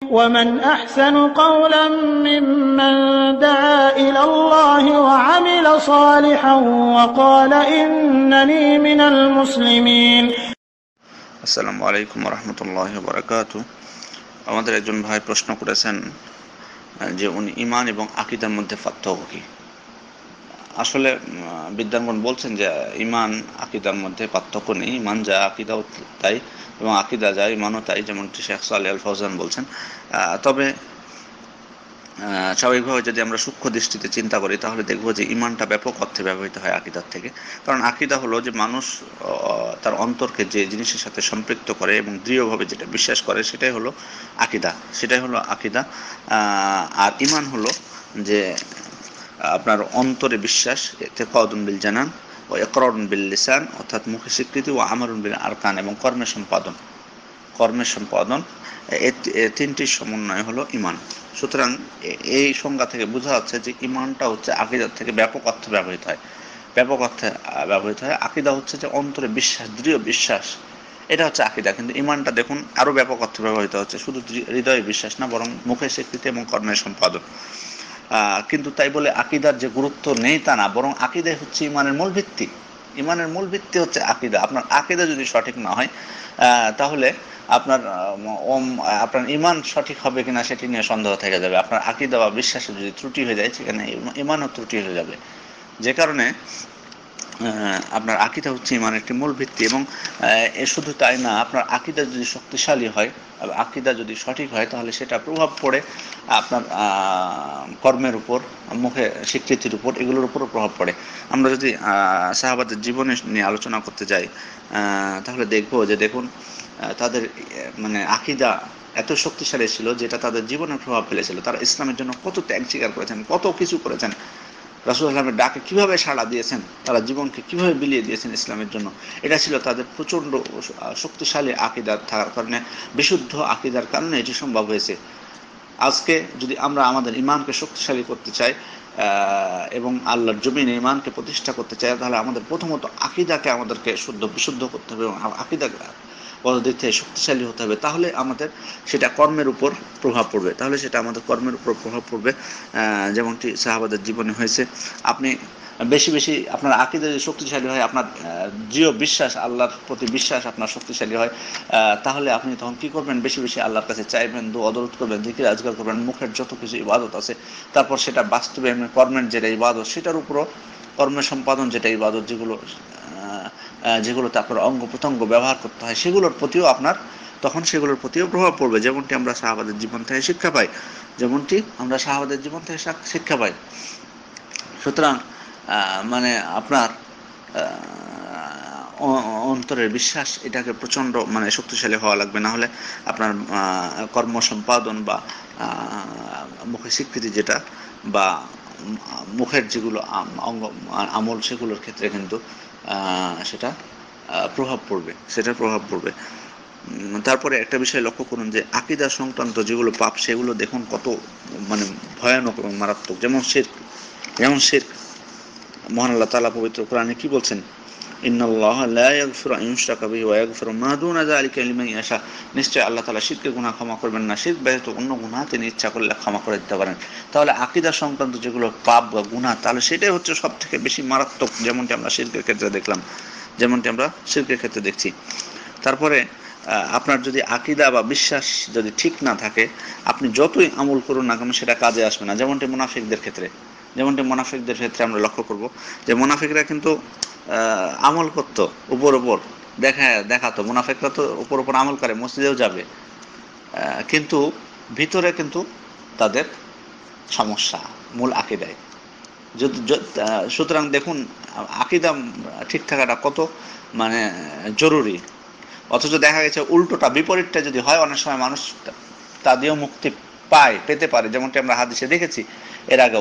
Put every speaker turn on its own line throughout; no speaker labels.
ومن أحسن قولا ممن دعا إلى الله وعمل صالحا وقال إنني من المسلمين.
আসসালামু আলাইকুম রহমতুল্লাহি ওয়া বারাকাতুহু। আমাদের একজন ভাই প্রশ্ন করেছেন যে উনি ঈমান এবং আকীদার মধ্যে পার্থক্য কি। আসলে বিদ্যানগণ বলছেন যে ঈমান আকীদার মধ্যে পার্থক্য নেই, ঈমান যা আকীদাও তাই এবং আকীদা যা ঈমানও তাই, যেমনটি শেখ সালেহ আল ফৌজান বলছেন। তবে স্বাভাবিকভাবে যদি আমরা সূক্ষ্ম দৃষ্টিতে চিন্তা করি তাহলে দেখব যে ঈমানটা ব্যাপক অর্থে ব্যবহৃত হয় আকীদার থেকে। কারণ আকীদা হলো যে মানুষ তার অন্তরকে যে জিনিসের সাথে সম্পৃক্ত করে এবং দৃঢ়ভাবে যেটা বিশ্বাস করে সেটাই হলো আকীদা। আর ঈমান হলো যে আপনার অন্তরে বিশ্বাস, ইতিকাদুন বিল জানান ও ইকরারুন বিল লিসান, অর্থাৎ মুখে স্বীকৃতি, ও আমারুন বিল আরকান, এবং কর্মের সম্পাদন, এই তিনটির সমন্বয় হলো ঈমান। সুতরাং এই সংজ্ঞা থেকে বোঝা যাচ্ছে যে ঈমানটা হচ্ছে আকীদার থেকে ব্যাপক অর্থে ব্যবহৃত হয়। আকীদা হচ্ছে যে অন্তরে বিশ্বাস, দৃঢ় বিশ্বাস, এটা হচ্ছে আকীদা। কিন্তু ঈমানটা দেখুন আরো ব্যাপক অর্থে ব্যবহৃত হচ্ছে, শুধু হৃদয়ে বিশ্বাস না, বরং মুখে স্বীকৃতি এবং কর্মের সম্পাদন। কিন্তু তাই বলে আকীদার যে গুরুত্ব নেই তা না, বরং আকীদাই হচ্ছে ঈমানের মূল ভিত্তি। ঈমানের মূল ভিত্তি হচ্ছে আকীদা। আপনার আকীদা যদি সঠিক না হয় তাহলে আপনার ঈমান সঠিক হবে কিনা সেটি নিয়ে সন্দেহ থেকে যাবে। আপনার আকীদা বা বিশ্বাসে যদি ত্রুটি হয়ে যায় সেখানে ঈমানও ত্রুটি হয়ে যাবে। যে কারণে আপনার আকীদা হচ্ছে ঈমানের একটি মূল ভিত্তি। এবং শুধু তাই না, আপনার আকীদা যদি শক্তিশালী হয়, আকীদা যদি সঠিক হয়, তাহলে সেটা প্রভাব পড়ে আপনার কর্মের উপর, মুখে স্বীকৃতির উপর, এগুলোর উপরও প্রভাব পড়ে। আমরা যদি সাহাবাদের জীবনে নিয়ে আলোচনা করতে যাই তাহলে দেখব যে দেখুন তাদের মানে আকীদা এত শক্তিশালী ছিল যেটা তাদের জীবনে প্রভাব ফেলেছিল। তারা ইসলামের জন্য কত ত্যাগ স্বীকার করেছেন, কত কিছু করেছেন, রাসূলুল্লাহ সাল্লাল্লাহু আলাইহি ওয়াসাল্লামের ডাকে কিভাবে সাড়া দিয়েছেন, তারা জীবনকে কিভাবে বিলিয়ে দিয়েছেন ইসলামের জন্য। এটা ছিল তাদের প্রচণ্ড শক্তিশালী আকীদার থাকার কারণে, বিশুদ্ধ আকীদার কারণে এটি সম্ভব হয়েছে। আজকে যদি আমরা আমাদের ঈমানকে শক্তিশালী করতে চাই এবং আল্লাহর জমিনে ঈমানকে প্রতিষ্ঠা করতে চাই, তাহলে আমাদের প্রথমত আকীদাকে আমাদেরকে বিশুদ্ধ করতে হবে এবং আকীদা দিক থেকে শক্তিশালী হতে হবে। তাহলে আমাদের সেটা কর্মের উপর প্রভাব পড়বে। যেমনটি সাহাবাদের জীবনে হয়েছে। আপনি বেশি বেশি আপনার আকীদা যদি শক্তিশালী হয়, আপনার দৃঢ় বিশ্বাস, আল্লাহর প্রতি বিশ্বাস আপনার শক্তিশালী হয়, তাহলে আপনি তখন কী করবেন? বেশি বেশি আল্লাহর কাছে চাইবেন, দোয়া দরুদ করবেন, জিকির আজকার করবেন, মুখের যত কিছু ইবাদত আছে, তারপর সেটা বাস্তবে কর্মের যেটা ইবাদত, সেটার উপরও কর্মের সম্পাদন যেটা ইবাদত, যেগুলোতে আপনার অঙ্গ প্রত্যঙ্গ ব্যবহার করতে হয়, সেগুলোর প্রতিও প্রভাব পড়বে। যেমনটি আমরা সাহাবাদের জীবন থেকে শিক্ষা পাই। সুতরাং মানে আপনার অন্তরের বিশ্বাস এটাকে প্রচণ্ড শক্তিশালী হওয়া লাগবে, না হলে আপনার কর্ম সম্পাদন বা মুখে স্বীকৃতি যেটা বা মুখের যেগুলো আমল, সেগুলোর ক্ষেত্রে কিন্তু সেটার প্রভাব পড়বে। তারপরে একটা বিষয় লক্ষ্য করুন যে আকীদা সংক্রান্ত যেগুলো পাপ, সেগুলো দেখুন কত ভয়ানক এবং মারাত্মক। যেমন শিরক। মহান আল্লাহ তাআলা পবিত্র কোরআনে কি বলছেন? ইন্নাল্লাহা লা ইয়াগফিরু আন ইউশরাকা বিহি ওয়া ইয়াগফিরু মা দুনা যালিকা লিমান ইয়াশা। নিশ্চয় আল্লাহ তাআলা শিরকের গুনাহ ক্ষমা করবেন না, শিরক ব্যতীত অন্য গুনাহ তিনি ইচ্ছা করলে ক্ষমা করে দিতে পারেন। তাহলে আকীদা সংক্রান্ত যেগুলো পাপ বা গুনাহ, তাহলে সেটাই হচ্ছে সবথেকে বেশি মারাত্মক, যেমনটি আমরা শিরকের ক্ষেত্রে দেখছি। তারপরে আপনার যদি আকীদা বা বিশ্বাস যদি ঠিক না থাকে, আপনি যতই আমল করুন না কেন সেটা কাজে আসবে না। যেমনটি মুনাফিকদের ক্ষেত্রে আমরা লক্ষ্য করব যে মুনাফিকরা কিন্তু আমল করতো উপর দেখাতো, মুনাফিকরা তো উপর আমল করে, মসজিদেও যাবে, কিন্তু ভিতরে কিন্তু তাদের সমস্যা মূল আকীদায়। সুতরাং দেখুন আকীদা ঠিক থাকাটা কত জরুরি। অথচ দেখা গেছে উল্টোটা, বিপরীতটা যদি হয়, অনেক সময় মানুষ তা দিয়েও মুক্তি পেতে পারে। যেমনটি আমরা হাদিসে দেখেছি এর আগেও,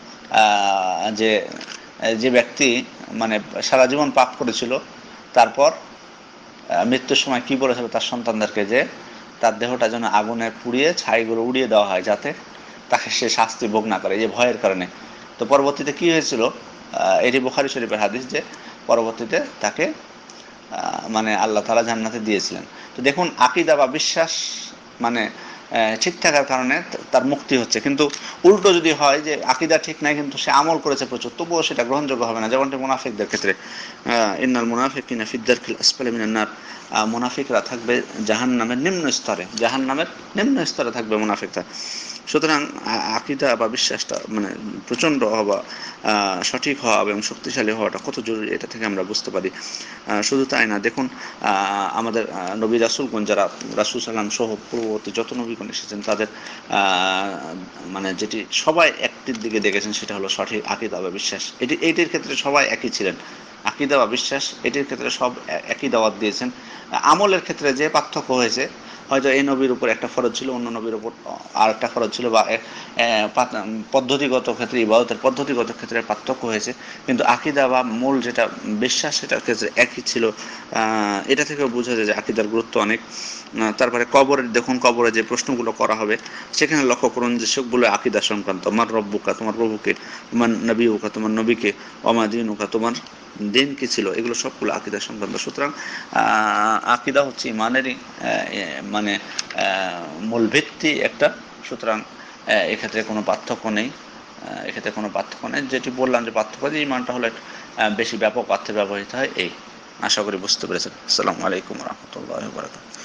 যে ব্যক্তি সারা জীবন পাপ করেছিল, তারপর মৃত্যুর সময় কি বলেছিল তার সন্তানদেরকে, যে তার দেহটা যেন আগুনে পুড়িয়ে ছাইগুলো উড়িয়ে দেওয়া হয়, যাতে তাকে সে শাস্তি ভোগ না করে, যে ভয়ের কারণে। তো পরবর্তীতে কি হয়েছিল? এটি বুখারী শরীফের হাদিস, যে পরবর্তীতে তাকে আল্লাহ তাআলা জান্নাতে দিয়েছিলেন। তো দেখুন আকীদা বা বিশ্বাস ঠিক থাকার কারণে তার মুক্তি হচ্ছে। কিন্তু উল্টো যদি হয় যে আকীদা ঠিক নাই কিন্তু সে আমল করেছে প্রচুর, তবুও সেটা গ্রহণযোগ্য হবে না। যেমনটি মুনাফিকদের ক্ষেত্রে, ইন্নাল মুনাফিকিনা ফিদ দারকিল আসফালি মিনান নার, মুনাফিকরা থাকবে জাহান্নামের নিম্ন স্তরে, জাহান্নামের নিম্ন স্তরে থাকবে মুনাফিকরা। সুতরাং আকীদা বা বিশ্বাসটা মানে প্রচণ্ড হওয়া, সঠিক হওয়া এবং শক্তিশালী হওয়াটা কত জরুরি এটা থেকে আমরা বুঝতে পারি। শুধু তাই না, দেখুন আমাদের নবী রাসূলগণ যারা রাসূল সাল্লাম সহ পূর্ববর্তী যত নবীগণ এসেছেন তাদের মানে যেটি সবাই একটির দিকে দেখেছেন সেটা হলো সঠিক আকীদা বা বিশ্বাস। এইটির ক্ষেত্রে সবাই একই ছিলেন। আকীদা বা বিশ্বাস এটির ক্ষেত্রে সব একই দাওয়াত দিয়েছেন। আমলের ক্ষেত্রে যে পার্থক্য হয়েছে, হয়তো এই নবীর উপর একটা ফরজ ছিল, অন্য নবীর উপর আর একটা ফরজ ছিল, বা পদ্ধতিগত ক্ষেত্রে ইবাদতের পদ্ধতিগত ক্ষেত্রে পার্থক্য হয়েছে, কিন্তু আকীদা বা মূল যেটা বিশ্বাস সেটার ক্ষেত্রে একই ছিল। এটা থেকেও বোঝা যায় যে আকীদার গুরুত্ব অনেক। তারপরে কবরের দেখুন, কবরে যে প্রশ্নগুলো করা হবে সেখানে লক্ষ্য করুন যে সবগুলো আকীদা সংক্রান্ত। আমার রব্বুকা, তোমার প্রভুকে, তোমার নবীউকা, তোমার নবীকে, ওমা দীনুকা, তোমার দিন কি ছিল, এগুলো সবগুলো আকীদা সংক্রান্ত। সুতরাং আকীদা হচ্ছে ইমানেরই মানে মূল ভিত্তি একটা। সুতরাং এক্ষেত্রে কোনো পার্থক্য নেই, এক্ষেত্রে কোনো পার্থক্য নেই। যেটি বললাম যে পার্থক্য, যে ইমানটা হলে বেশি ব্যাপক অর্থে ব্যবহৃত হয়, এই আশা করি বুঝতে পেরেছেন। আসসালামু আলাইকুম ওয়া রাহমাতুল্লাহি ওয়া বারাকাতুহু।